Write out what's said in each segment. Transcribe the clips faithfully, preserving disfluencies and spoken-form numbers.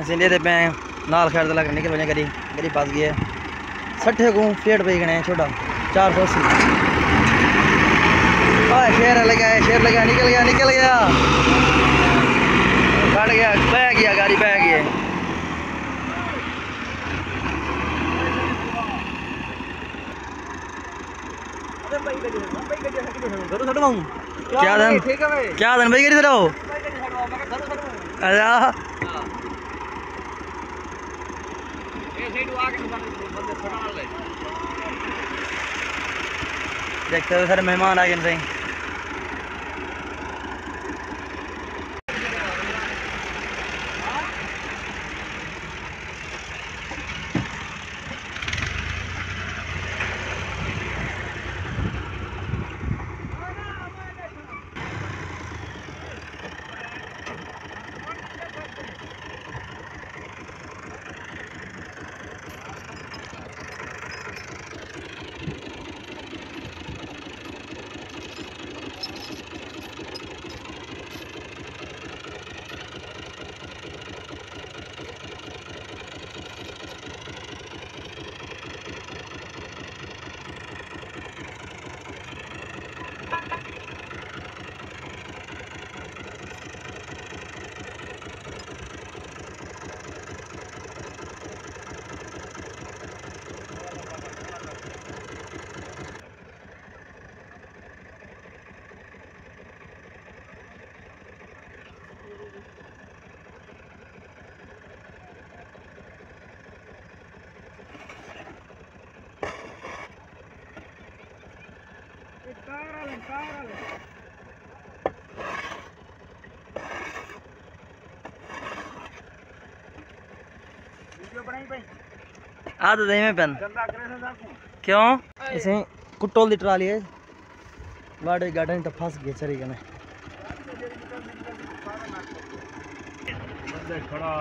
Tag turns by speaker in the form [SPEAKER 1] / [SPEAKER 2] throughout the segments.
[SPEAKER 1] असं ले पे नाल खैर तक निकल वजे गरी गरी पास गई है सठे को फेट पे गणे छोटा चार सौ अस्सी शेर लगा है शेर लगा निकल गया निकल गया कट गया बह गया गाड़ी बह गई क्या धन क्या धन भाई करी रहो अच्छा देखते हो सर मेहमान आ गए सही आ तो दही में पेन क्यों इसे कुटोल दी ट्राली है वाड़े गार्डन तो फंस गए चरी कने खड़ा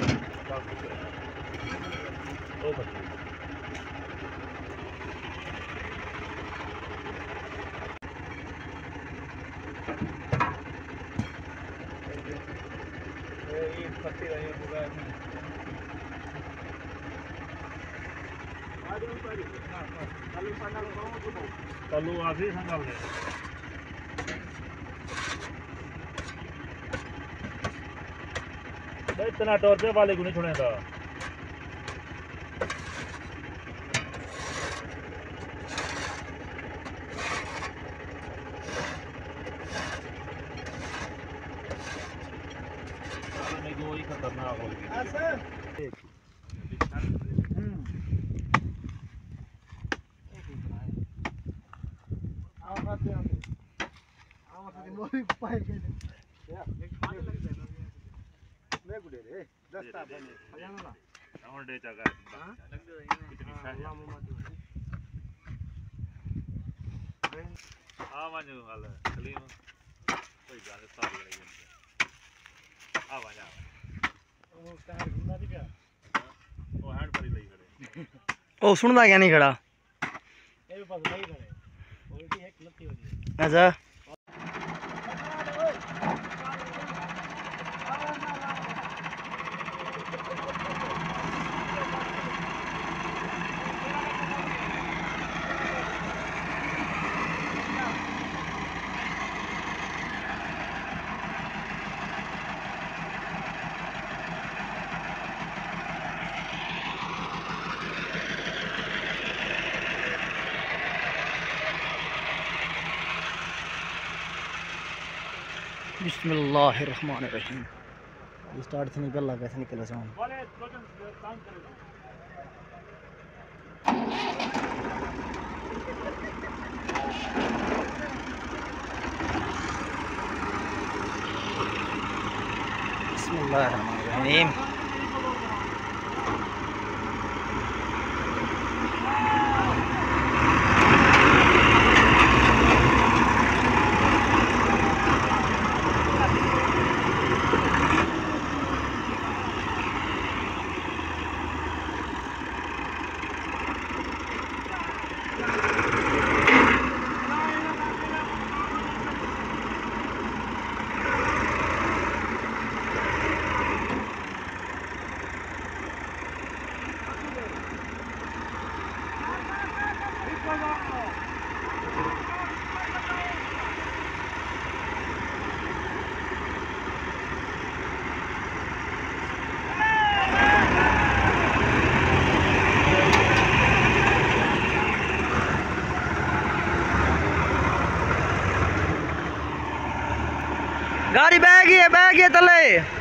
[SPEAKER 1] तलू आसी संगल दे इतना टॉर्चर वाले को नहीं छोड़ेगा खतरनाक हो गई ओ सुनता क्या नहीं खड़ा अच्छा बिस्मिल्लाहिर्रहमानिर्रहीम स्टार्ट से निकल लगा कैसे निकल साउंड बिस्मिल्लाहिर्रहमानिर्रहीम गाड़ी बह गई है, बह गई है तले।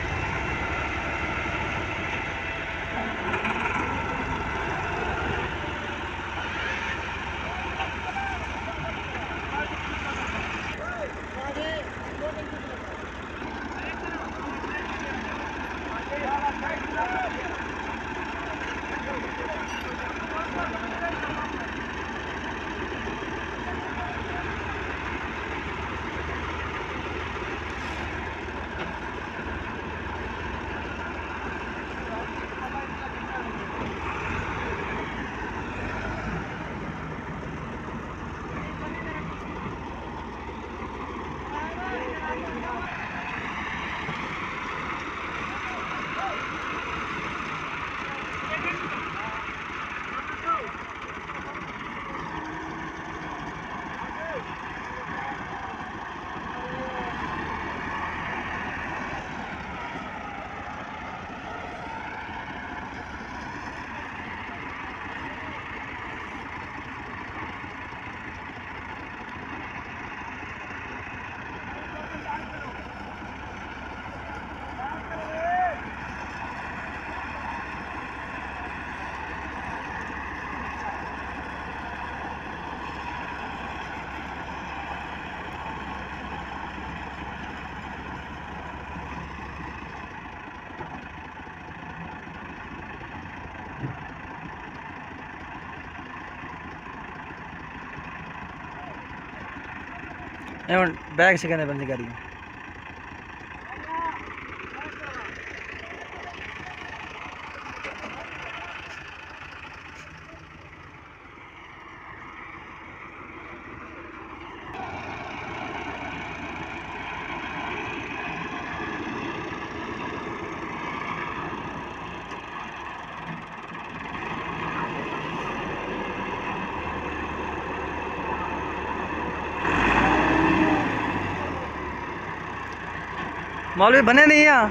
[SPEAKER 1] बैग से कहने बंदी करी मौलवी बने नहीं यहाँ।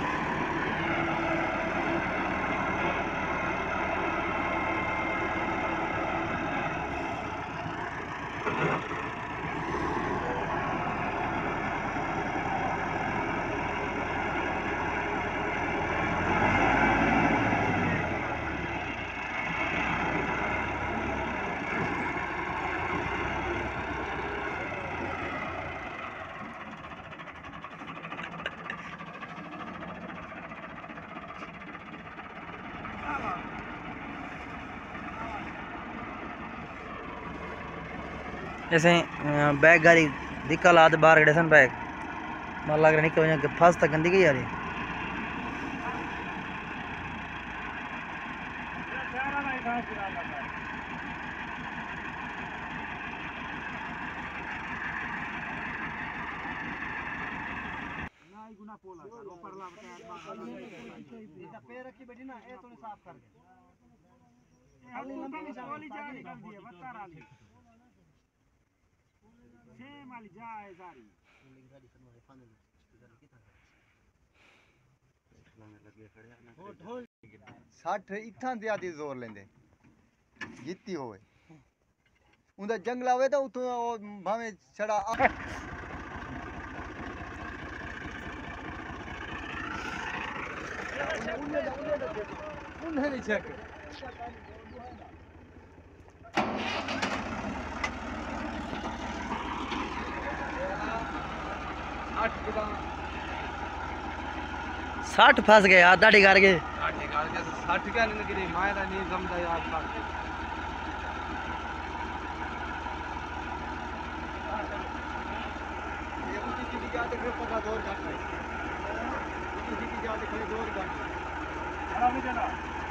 [SPEAKER 1] जैसे बैग गाड़ी दिक्कत आद बाहर गए सन बैग माल लग रहा निकल के फंस तक गंदी गई यार। पैर रखी बैठी ना ए थोड़ी साफ कर अगली लंबी निशानी जा निकल दी है बता रहा ले सेम वाली जाए सारी गाड़ी फरमाए फाइनल स्पीकर कितना लगे खड़े ना साठ इत्थां दिया दी जोर लेंदे जित्ती होवे उंदा जंगला होवे तो उतो भावे छड़ा उन्हें नहीं चेक साठ फंस गए यार दाढ़ी कर गए साठ क्या नहीं लगी मायरा नहीं जमदा यार ये उनकी चीज़ क्या देख रहे पता जोर घट है उनकी चीज़ क्या देख रहे जोर घट चला भी चला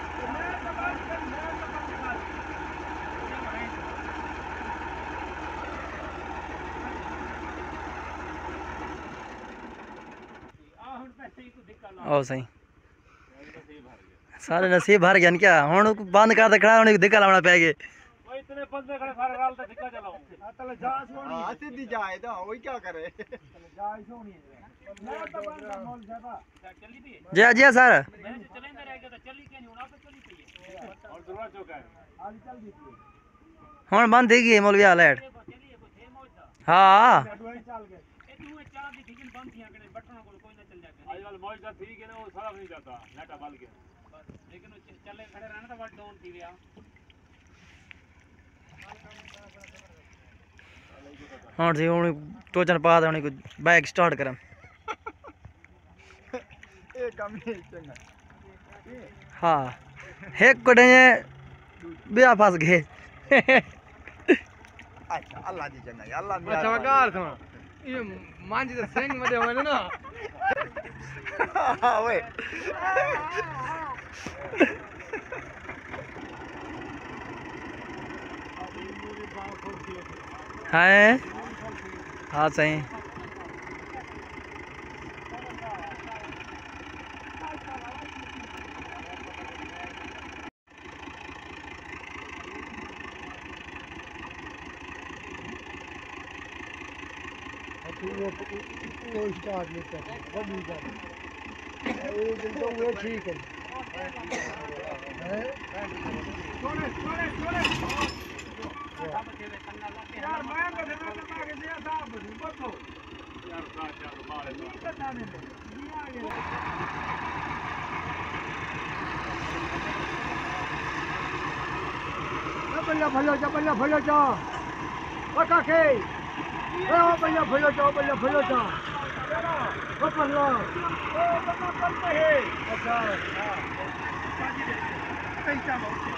[SPEAKER 1] ओ सही सारे नसीब भर गया क्या हुन बंद कर दे खड़ा हुन धिक्का लावना पै गए ओए इतने बंदे खड़े सारे गाल ते धिक्का चलाओ तले जा सोनी हां सीधी जाए तो ओए क्या करे जा सोनी मैं तो बंद मोल जाबा चली भी जी जी सर मैं चलेंदे रह गया तो चली के नहीं हुन आप चली पई है और दुआ चौका है आज चल दी हुन बंद थी गई मौलवी लाइट हां चल गए ए तू चाल
[SPEAKER 2] दी ठीक बंद थी आकड़े बटन को कोई ना चल जाके आजकल मौज का ठीक है ना वो सारा नहीं जाता नेटा बल के बस लेकिन वो चले खड़े रहना तो बट डाउन थी गया
[SPEAKER 1] हां जी हुन टोचन पा दे हुन बाइक स्टार्ट करम ए कम ही चंगा हां एक कोडे बिया फस गए अच्छा अल्लाह दी चंगा अल्लाह मेरा अच्छा कार सुन ये मांझ दे सिंह मदे होने ना हां ओए हाय हाँ सही वो वो स्टार्ट नहीं कर वो भी कर वो तो वो ठीक है छोड़े छोड़े छोड़े यार मैं तो देखना चाहता कि ये साहब बतो यार का यार मारे नहीं करना नहीं दिया गया बल्ला भलो जा बल्ला भलो जा पका के ए ओ बल्ला भलो जा बल्ला भलो जा ओ बल्ला ओ बल्ला करते है अच्छा हां कैसा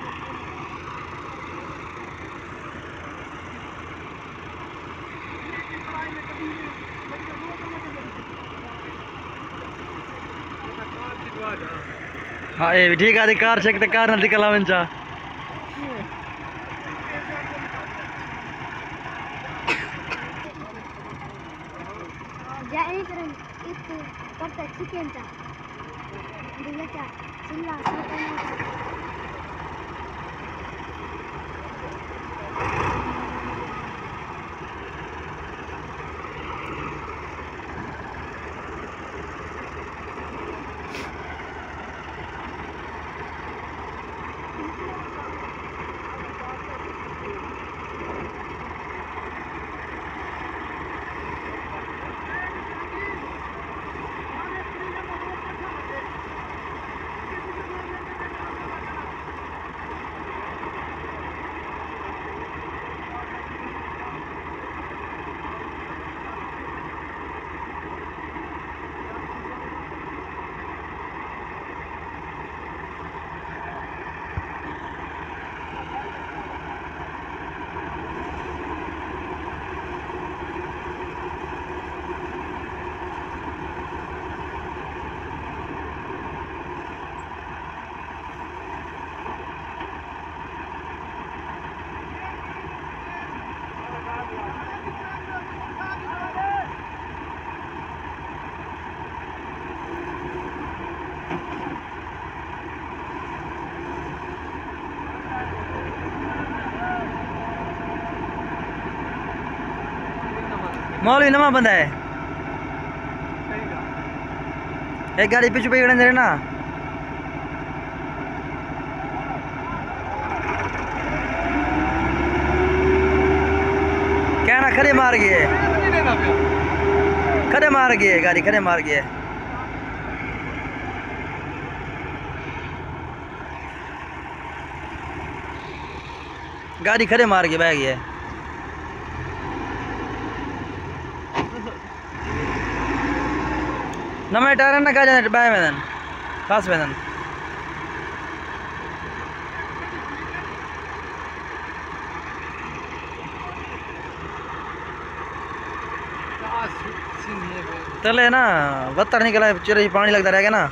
[SPEAKER 1] हाँ ये भी ठीक है कार चेक कार ना निकला मंचा
[SPEAKER 3] जाए करें इस पत्ता चिकन चा दिल्ली चा चिल्ला
[SPEAKER 1] मौलवी नमा बंदा है एक गाड़ी पीछे पे खड़े ना क्या ना खड़े मार गए खड़े मार गए गाड़ी खड़े मार गए गाड़ी खड़े मार के बह गई है नमे टायर ना का जाने बाय मैदान खास मैदान चले ना बत्तर निकला है चिर पानी लगता रहेगा ना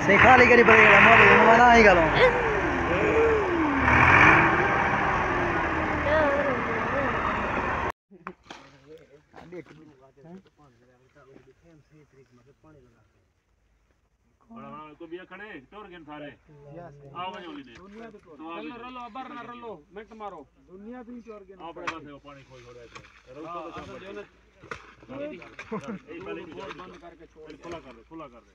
[SPEAKER 1] से खाली करी पड़ेगा मोरे मना ही गलो
[SPEAKER 2] को बिया खड़े टोर के सारे आओ भाई ओली दे रलो रलो अबर ना रलो मिनट मारो दुनिया भी टोर के अपने पास वो पानी खोल छोड़ रहे रलो तो काम दे ना एक वाले बंद करके छोड़ खुला कर दे खुला कर दे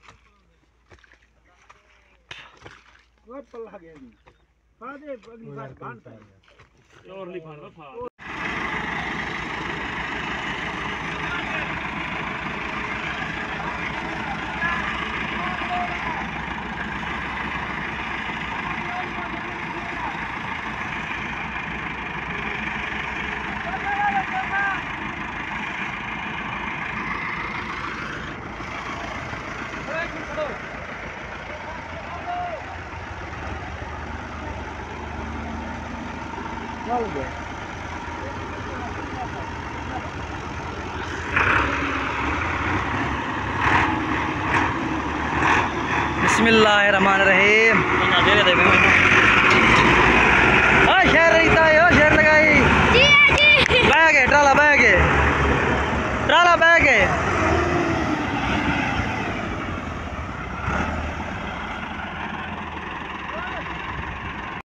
[SPEAKER 2] वो पल्ला गया नहीं हां दे अगली बार बांधता है और लिखा ना फा बिस्मिल्लाहिर्रहमानिर्रहीम हाँ शेर रहता है हो शेर लगाई
[SPEAKER 3] जी जी
[SPEAKER 1] बैग है ट्राला बैग है ट्राला बैग है